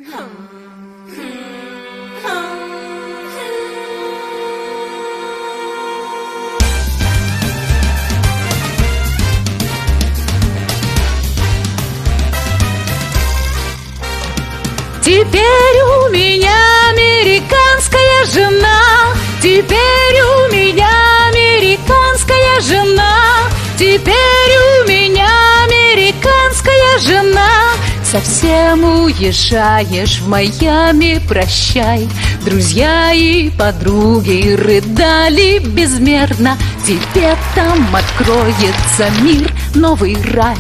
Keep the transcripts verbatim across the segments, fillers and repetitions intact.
Теперь у меня американская жена, теперь у меня американская жена, теперь у меня американская жена. Совсем уезжаешь в Майами, прощай. Друзья и подруги рыдали безмерно. Тебе там откроется мир, новый рай.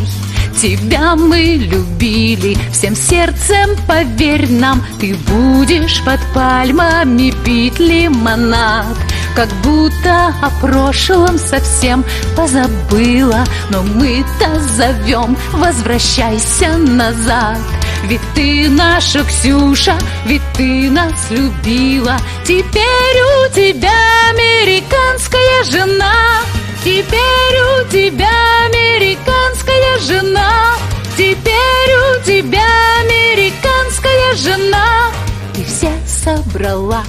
Тебя мы любили всем сердцем, поверь нам. Ты будешь под пальмами пить лимонад, как будто о прошлом совсем позабыла. Но мы-то зовем, возвращайся назад. Ведь ты наша Ксюша, ведь ты нас любила. Теперь у тебя американская жена, теперь у тебя американская жена, теперь у тебя американская жена. Ты все собрала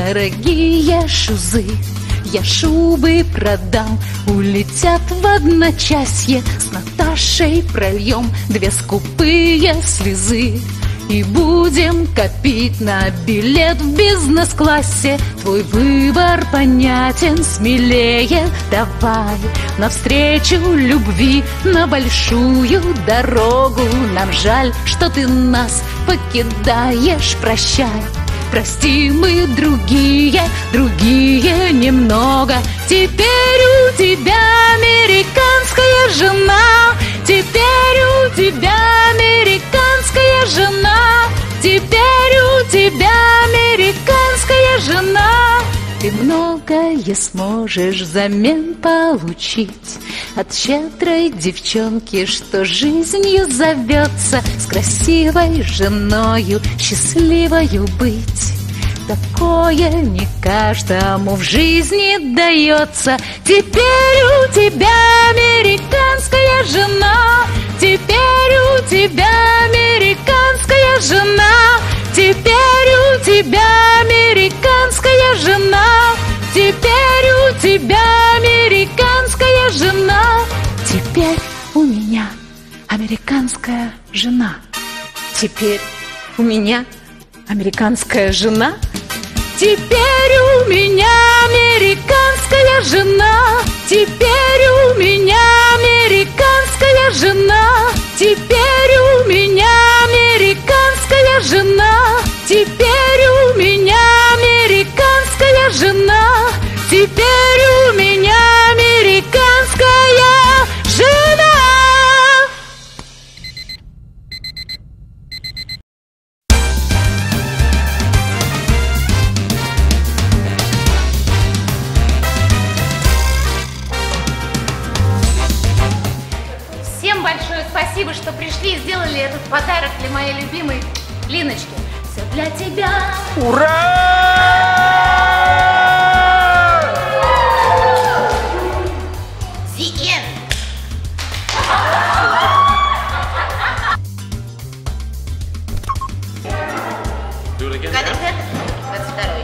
дорогие шузы, я шубы продам, улетят в одночасье. С Наташей прольем две скупые слезы и будем копить на билет в бизнес-классе. Твой выбор понятен, смелее давай навстречу любви на большую дорогу. Нам жаль, что ты нас покидаешь, прощай. Прости, мы другие, другие немного. Теперь у тебя американская жена, теперь у тебя американская жена, теперь у тебя американская жена. Ты многое сможешь взамен получить от щедрой девчонки, что жизнью зовется, с красивой женою счастливою быть. Такое не каждому в жизни дается. Теперь у тебя американская жена, теперь у тебя американская жена, теперь у тебя американская жена, теперь у тебя американская жена, теперь у меня американская жена, теперь у меня американская жена, теперь у меня американская жена, теперь у меня американская жена, теперь у меня американская жена, теперь у меня американская жена, теперь у меня американская жена. Всем большое спасибо, что пришли и сделали этот подарок для моей любимой Линочки. Все для тебя. Ура! The end. Кадр Z, двадцать второй.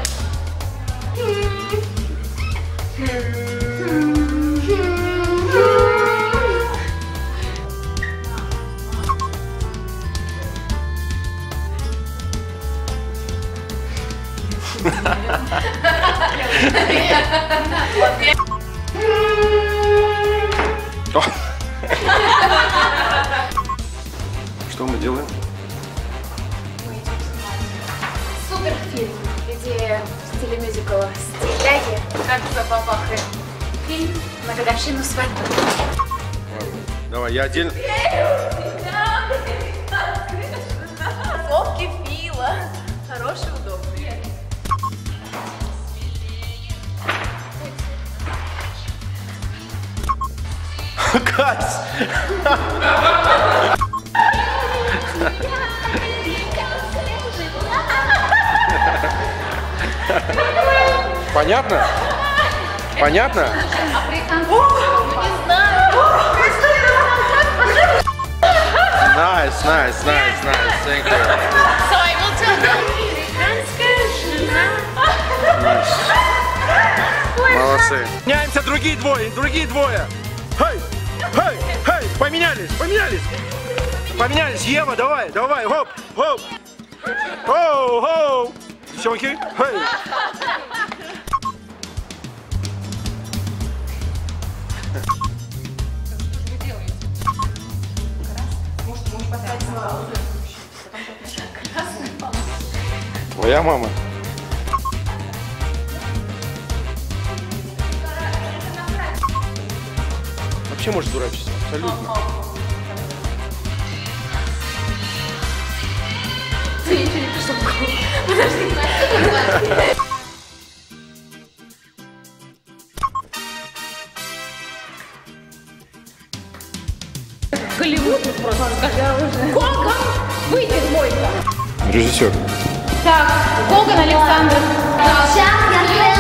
Что мы делаем? Мы идем снимать суперфильм в виде в стиле мюзикла «Стиляги», как за папахой. Фильм на годовщину свадьбы. Ладно, давай, я отдельно. Совки Фила. Хороший, удобный. Кать! Понятно? Понятно? Не знаю. Nice, nice, nice, nice. Thank you. So I will Молодцы. Меняемся другие двое, другие двое. Хей, хей, хей, поменялись, поменялись. Поменялись. Ева, давай, давай, хоп, хоп. Хоу, хоу. Девчонки, хей. Моя мама. Вообще может дурачиться, абсолютно. Ты ничего не пришел в голову. Подожди. Голливуд просто скажи. Коган, выйди в мойку. Режиссер. Так, Коган Александр. Сейчас я